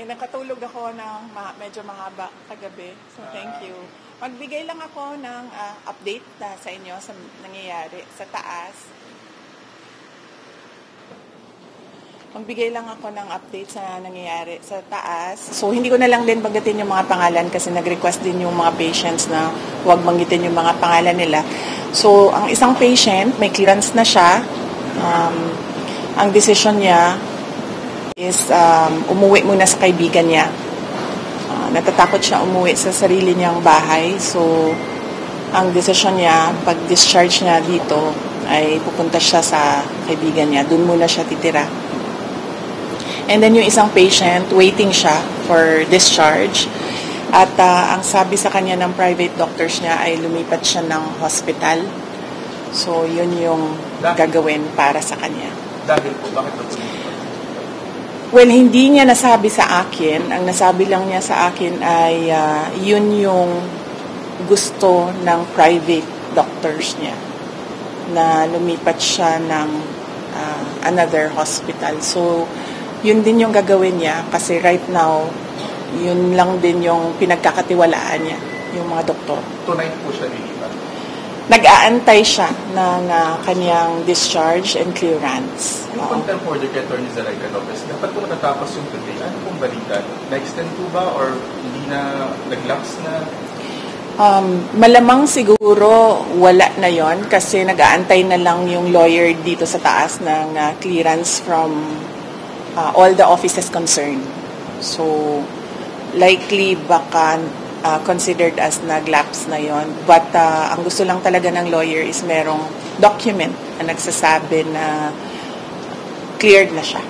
nakatulog ako ng medyo mahaba kagabi. So, thank you. Magbigay lang ako ng update sa inyo sa nangyayari sa taas. Magbigay lang ako ng update sa nangyayari sa taas. So, hindi ko na lang din banggitin yung mga pangalan kasi nag-request din yung mga patients na huwag banggitin yung mga pangalan nila. So, ang isang patient, may clearance na siya. Ang decision niya is umuwi muna sa kaibigan niya. Natatakot siya umuwi sa sarili niyang bahay. So, ang decision niya, pag-discharge niya dito, ay pupunta siya sa kaibigan niya. Doon muna siya titira. And then yung isang patient, waiting siya for discharge. At ang sabi sa kanya ng private doctors niya ay lumipat siya ng hospital. So, yun yung gagawin para sa kanya. Dahil po, bakit ba po? Well, hindi niya nasabi sa akin. Ang nasabi lang niya sa akin ay yun yung gusto ng private doctors niya na lumipat siya ng another hospital. So, yun din yung gagawin niya kasi right now, yun lang din yung pinagkakatiwalaan niya, yung mga doktor. Tonight po siya lilipat? Nag-aantay siya ng kanyang discharge and clearance. Yung contempt order kay Atty. Zalaika Lopez, dapat po matatapos yung today. Ano pong balita? Na-extend po ba or hindi na nag-lapse na? Malamang siguro wala na yon kasi nag-aantay na lang yung lawyer dito sa taas ng clearance from all the offices concerned. So, likely baka considered as nag-lapse na yon. But ang gusto lang talaga ng lawyer is merong document na nagsasabi na cleared na siya.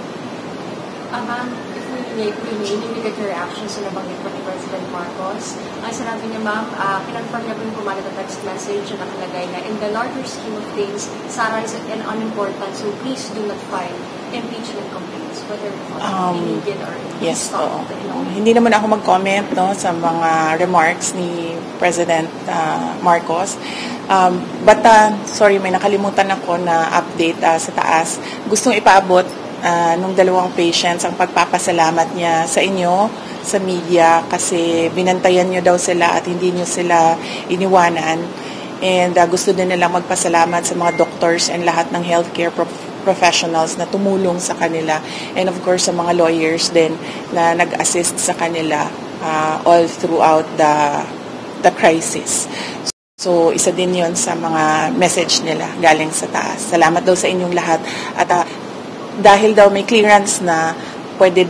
Ma'am, if we may immediate reactions sa nabanggit po ni President Marcos, ang sinabi niya, ma'am, kinonfirm niya po yung kumalat na text message na nakalagay na in the larger scheme of things, Sara is an unimportant, so please do not file impeachment complaints, whether immediate or yes, hindi naman ako mag-comment sa mga remarks ni President Marcos. But sorry, may nakalimutan ako na update sa taas. Gustong ipaabot nung dalawang patients ang pagpapasalamat niya sa inyo, sa media, kasi binantayan niyo daw sila at hindi niyo sila iniwanan. And gusto din nilang magpasalamat sa mga doctors and lahat ng healthcare professionals na tumulong sa kanila. And of course, sa mga lawyers din na nag-assist sa kanila all throughout the crisis. So, isa din yon sa mga message nila galing sa taas. Salamat daw sa inyong lahat. At dahil daw may clearance na, pwede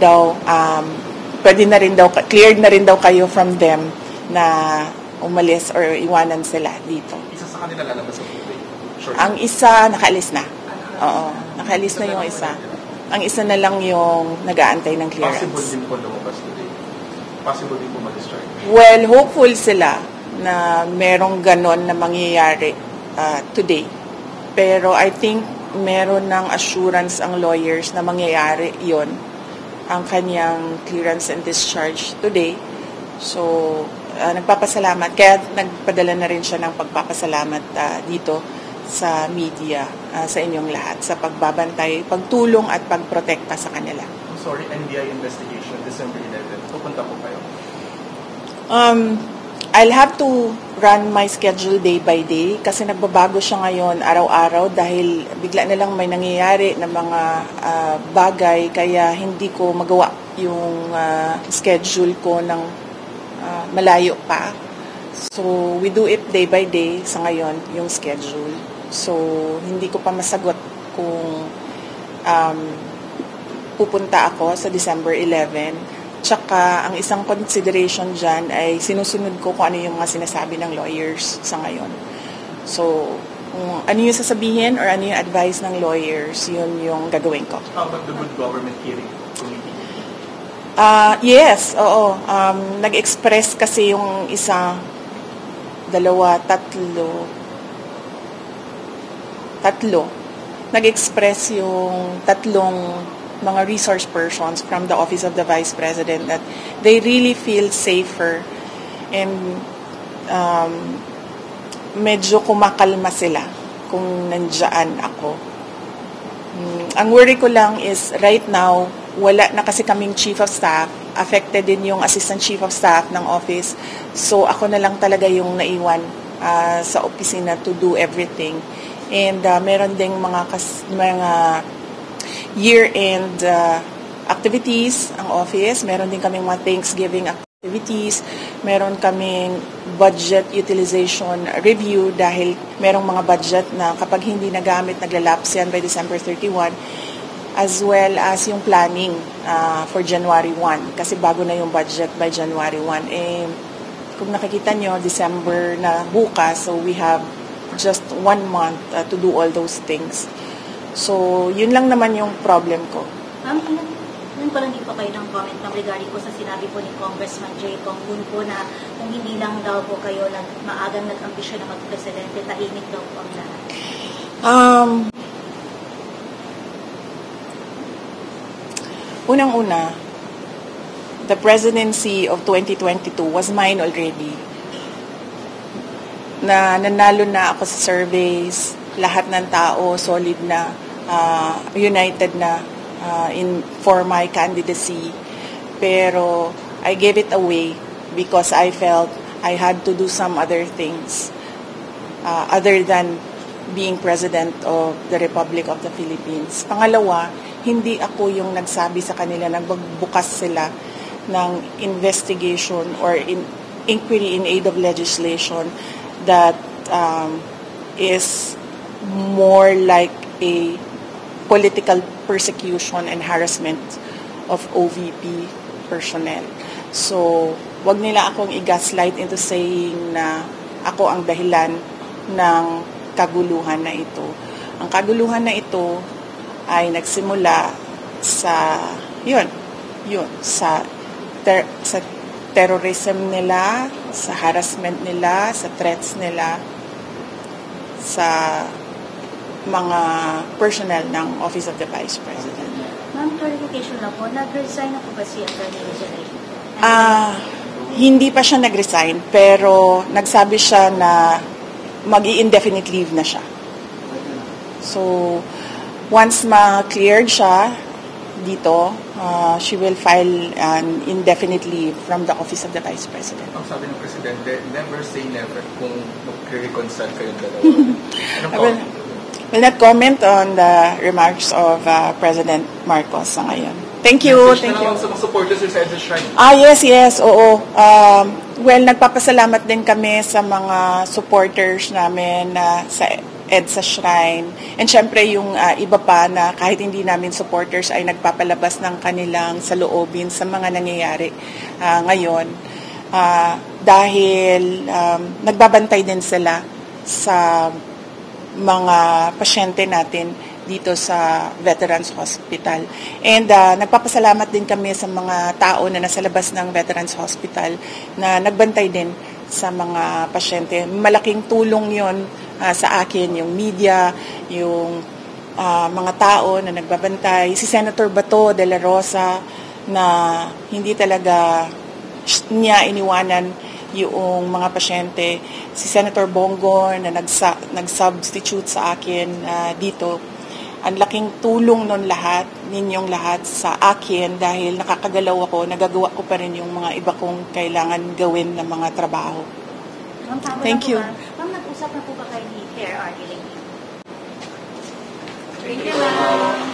na rin daw, cleared na rin daw kayo from them na umalis or iwanan sila dito. Isa sa kanila lalabas sa tubig? Sure. Ang isa, nakaalis na. Oo, nakaalis na yung isa. Ang isa na lang yung nag-aantay ng clearance. Possible din po lumabas today? Possible din po ma-discharge? Well, hopeful sila na merong ganon na mangyayari today. Pero I think meron ng assurance ang lawyers na mangyayari yon ang kanyang clearance and discharge today. So, nagpapasalamat. Kaya nagpadala na rin siya ng pagpapasalamat dito sa media, sa inyong lahat, sa pagbabantay, pagtulong at pagprotekta sa kanila. I'm sorry, NBI investigation, December 11. Pupunta po kayo? I'll have to run my schedule day by day kasi nagbabago siya ngayon araw-araw dahil bigla na lang may nangyayari na mga bagay kaya hindi ko magawa yung schedule ko ng malayo pa. So, we do it day by day sa ngayon, yung schedule. So, hindi ko pa masagot kung pupunta ako sa December 11. Tsaka, ang isang consideration dyan ay sinusunod ko kung ano yung mga sinasabi ng lawyers sa ngayon. So, kung ano yung sasabihin or ano yung advice ng lawyers, yun yung gagawin ko. How about the Good Government Hearing Committee? Yes, oo. Nag-express kasi yung isa, dalawa, tatlo. Nag-express yung tatlong mga resource persons from the Office of the Vice President that they really feel safer and medyo kumakalma sila kung nandiyan ako. Ang worry ko lang is right now, wala na kasi kaming chief of staff, affected din yung assistant chief of staff ng office. So ako na lang talaga yung naiwan sa opisina to do everything. And meron ding mga year-end activities ang office. Meron din kaming mga Thanksgiving activities. Meron kaming budget utilization review dahil merong mga budget na kapag hindi nagamit, naglalapse yan by December 31. As well as yung planning for January 1. Kasi bago na yung budget by January 1. Eh, kung nakikita nyo, December na bukas, so we have just 1 month to do all those things. So, yun lang naman yung problem ko. Yun pa lang din po kayo ng comment regarding po sa sinabi po ni Congressman Jay Tonggun po na kung hindi lang daw po kayo maagang nag-ambisyon na mag-presidente, tahimik daw po ang lahat. Unang-una, the presidency of 2022 was mine already. Nanalo na ako sa surveys, lahat ng tao solid na, united na for my candidacy. Pero I gave it away because I felt I had to do some other things other than being President of the Republic of the Philippines. Pangalawa, hindi ako yung nagsabi sa kanila, nagbukas sila ng investigation or inquiry in aid of legislation that is more like a political persecution and harassment of OVP personnel. So, wag nila akong i-gaslight into saying na ako ang dahilan ng kaguluhan na ito. Ang kaguluhan na ito ay nagsimula sa sa terrorism nila, sa harassment nila, sa threats nila sa mga personnel ng Office of the Vice President. Ma'am, clarification lang po, nag-resign na po ba si Atty. Rizal? Hindi pa siya nag-resign, pero nagsabi siya na mag-i-indefinite leave na siya. So, once ma-cleared siya dito, she will file an indefinite leave from the Office of the Vice President. Ang sabi ng Presidente, never say never kung mag-reconcile kayong dalawa. I will not comment on the remarks of President Marcos sa ngayon. Thank you. Thank you. Sa mga supporters sa EDSA Shrine. Yes, oo. Well, nagpapasalamat din kami sa mga supporters namin sa EDSA Shrine. And syempre yung iba pa na kahit hindi namin supporters ay nagpapalabas ng kanilang saloobin sa mga nangyayari ngayon. Dahil nagbabantay din sila sa mga pasyente natin dito sa Veterans Hospital. And nagpapasalamat din kami sa mga tao na nasa labas ng Veterans Hospital na nagbantay din sa mga pasyente. Malaking tulong yon sa akin, yung media, yung mga tao na nagbabantay. Si Senator Bato de la Rosa na hindi talaga niya iniwanan yung mga pasyente. Si Senator Bongo na nag-substitute sa akin dito. Ang laking tulong nun lahat, ninyong lahat sa akin dahil nakakagalaw ako, nagagawa ko pa rin yung mga iba kong kailangan gawin na mga trabaho. Thank you. Ma'am, nag-usap na po ba kayo ni PRRD lately? Thank you, ma'am.